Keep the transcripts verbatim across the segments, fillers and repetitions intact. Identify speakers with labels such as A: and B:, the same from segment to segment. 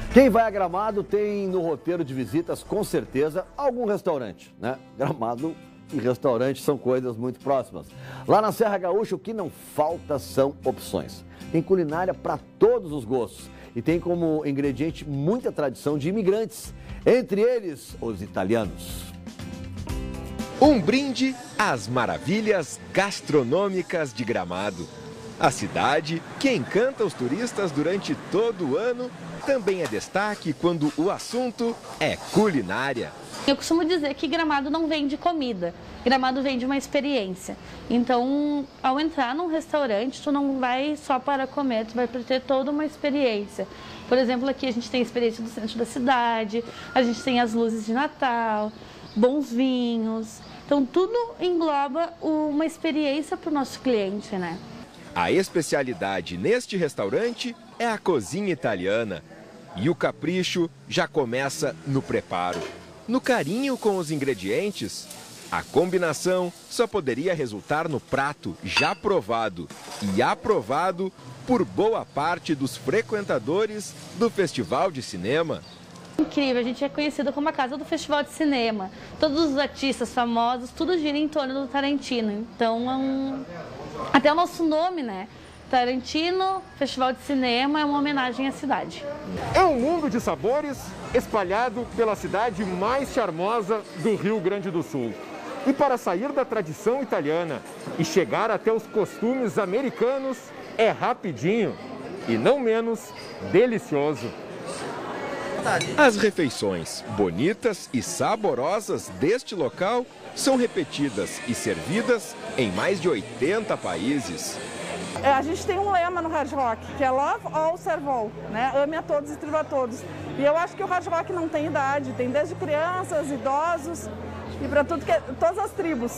A: Quem vai a Gramado tem no roteiro de visitas, com certeza, algum restaurante, né? Gramado e restaurante são coisas muito próximas. Lá na Serra Gaúcha, o que não falta são opções. Tem culinária para todos os gostos e tem como ingrediente muita tradição de imigrantes, entre eles os italianos.
B: Um brinde às maravilhas gastronômicas de Gramado. A cidade, que encanta os turistas durante todo o ano, também é destaque quando o assunto é culinária.
C: Eu costumo dizer que Gramado não vende comida, Gramado vende uma experiência. Então, ao entrar num restaurante, tu não vai só para comer, tu vai ter toda uma experiência. Por exemplo, aqui a gente tem a experiência do centro da cidade, a gente tem as luzes de Natal, bons vinhos. Então, tudo engloba uma experiência para o nosso cliente, né?
B: A especialidade neste restaurante é a cozinha italiana. E o capricho já começa no preparo, no carinho com os ingredientes. A combinação só poderia resultar no prato já provado e aprovado por boa parte dos frequentadores do Festival de Cinema.
C: Incrível, a gente é conhecido como a casa do Festival de Cinema. Todos os artistas famosos, tudo gira em torno do Tarantino. Então, é um... até o nosso nome, né? Tarantino, Festival de Cinema, é uma homenagem à cidade.
D: É um mundo de sabores espalhado pela cidade mais charmosa do Rio Grande do Sul. E para sair da tradição italiana e chegar até os costumes americanos é rapidinho e não menos delicioso.
B: As refeições bonitas e saborosas deste local são repetidas e servidas em mais de oitenta países.
E: É, a gente tem um lema no Hard Rock, que é Love All Serve All, né? Ame a todos e triva a todos. E eu acho que o Hard Rock não tem idade, tem desde crianças, idosos e para tudo que é, todas as tribos.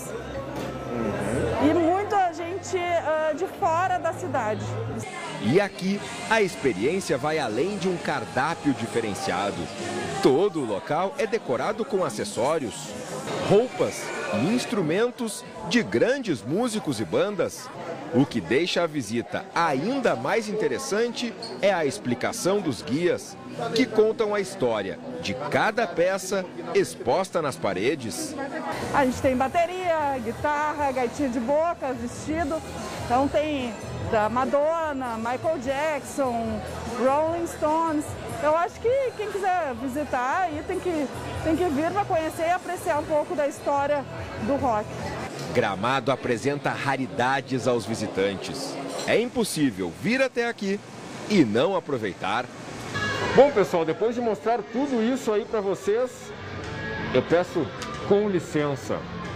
E: E muita gente uh, de fora da cidade.
B: E aqui, a experiência vai além de um cardápio diferenciado. Todo o local é decorado com acessórios, roupas e instrumentos de grandes músicos e bandas. O que deixa a visita ainda mais interessante é a explicação dos guias, que contam a história de cada peça exposta nas paredes.
E: A gente tem bateria, guitarra, gaitinha de boca, vestido. Então tem da Madonna, Michael Jackson, Rolling Stones. Eu acho que quem quiser visitar aí tem que, tem que vir para conhecer e apreciar um pouco da história do rock.
B: Gramado apresenta raridades aos visitantes. É impossível vir até aqui e não aproveitar.
D: Bom, pessoal, depois de mostrar tudo isso aí para vocês, eu peço com licença,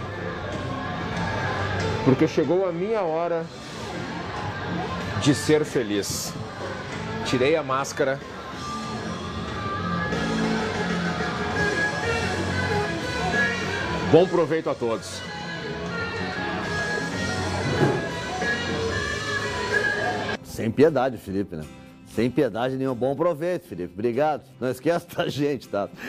D: porque chegou a minha hora de ser feliz. Tirei a máscara. Bom proveito a todos.
A: Sem piedade, Felipe, né? Sem piedade nenhum. Bom proveito, Felipe. Obrigado. Não esqueça da gente, tá?